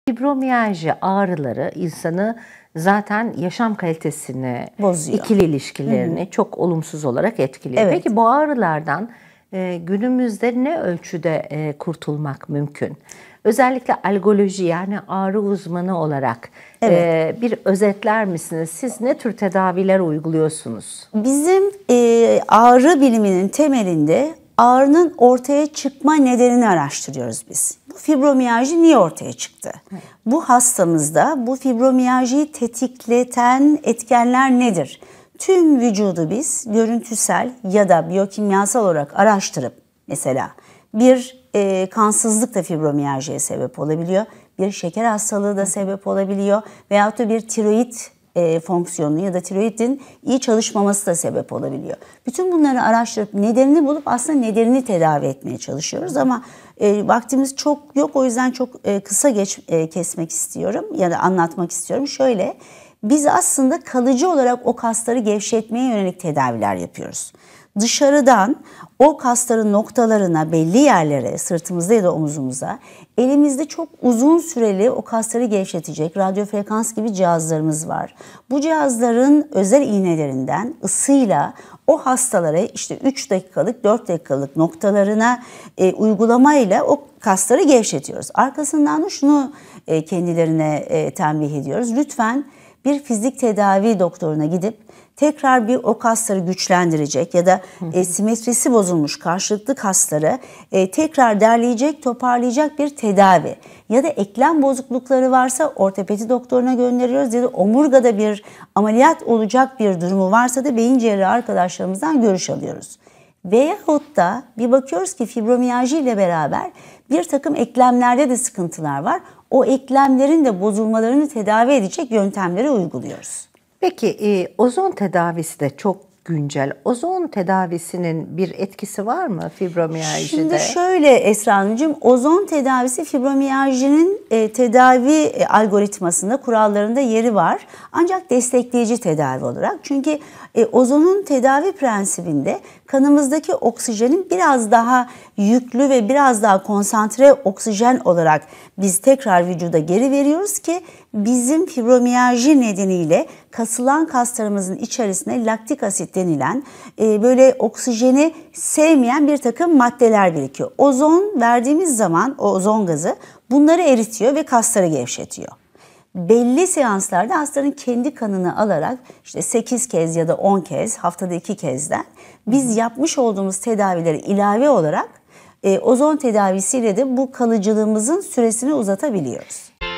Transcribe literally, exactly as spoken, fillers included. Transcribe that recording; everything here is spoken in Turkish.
Fibromiyalji ağrıları insanı zaten yaşam kalitesini, bozuyor. İkili ilişkilerini hı hı. çok olumsuz olarak etkiliyor. Evet. Peki bu ağrılardan e, günümüzde ne ölçüde e, kurtulmak mümkün? Özellikle algoloji yani ağrı uzmanı olarak evet. e, bir özetler misiniz? Siz ne tür tedaviler uyguluyorsunuz? Bizim e, ağrı biliminin temelinde ağrının ortaya çıkma nedenini araştırıyoruz biz. Bu fibromiyalji niye ortaya çıktı? Evet. Bu hastamızda bu fibromiyaljiyi tetikleten etkenler nedir? Tüm vücudu biz görüntüsel ya da biyokimyasal olarak araştırıp mesela bir e, kansızlık da fibromiyaljiye sebep olabiliyor. Bir şeker hastalığı da sebep olabiliyor. Veyahut da bir tiroid e, fonksiyonu ya da tiroidin iyi çalışmaması da sebep olabiliyor. Bütün bunları araştırıp nedenini bulup aslında nedenini tedavi etmeye çalışıyoruz. Ama e, vaktimiz çok yok, o yüzden çok e, kısa geç, e, kesmek istiyorum ya da anlatmak istiyorum. Şöyle, biz aslında kalıcı olarak o kasları gevşetmeye yönelik tedaviler yapıyoruz. Dışarıdan o kasların noktalarına, belli yerlere, sırtımızda ya da omuzumuza elimizde çok uzun süreli o kasları gevşetecek radyo frekans gibi cihazlarımız var. Bu cihazların özel iğnelerinden ısıyla o hastalara işte üç dakikalık, dört dakikalık noktalarına e, uygulamayla o kasları gevşetiyoruz. Arkasından da şunu e, kendilerine e, tembih ediyoruz. Lütfen bir fizik tedavi doktoruna gidip tekrar bir o kasları güçlendirecek ya da e, simetrisi bozulmuş karşılıklı kasları e, tekrar derleyecek, toparlayacak bir tedavi. Ya da eklem bozuklukları varsa ortopedi doktoruna gönderiyoruz ya da omurgada bir ameliyat olacak bir durumu varsa da beyin cerrahı arkadaşlarımızdan görüş alıyoruz. Veyahut da bir bakıyoruz ki fibromiyalji ile beraber bir takım eklemlerde de sıkıntılar var. O eklemlerin de bozulmalarını tedavi edecek yöntemleri uyguluyoruz. Peki e, ozon tedavisi de çok güncel. Ozon tedavisinin bir etkisi var mı fibromiyajide? Şimdi şöyle Esra Hanımcığım, ozon tedavisi fibromiyajinin e, tedavi e, algoritmasında, kurallarında yeri var. Ancak destekleyici tedavi olarak. Çünkü e, ozonun tedavi prensibinde kanımızdaki oksijenin biraz daha yüklü ve biraz daha konsantre oksijen olarak biz tekrar vücuda geri veriyoruz ki bizim fibromiyalji nedeniyle kasılan kaslarımızın içerisine laktik asit denilen e, böyle oksijeni sevmeyen bir takım maddeler birikiyor. Ozon verdiğimiz zaman o ozon gazı bunları eritiyor ve kasları gevşetiyor. Belli seanslarda hastanın kendi kanını alarak işte sekiz kez ya da on kez, haftada iki kezden biz yapmış olduğumuz tedavileri ilave olarak e, ozon tedavisiyle de bu kalıcılığımızın süresini uzatabiliyoruz.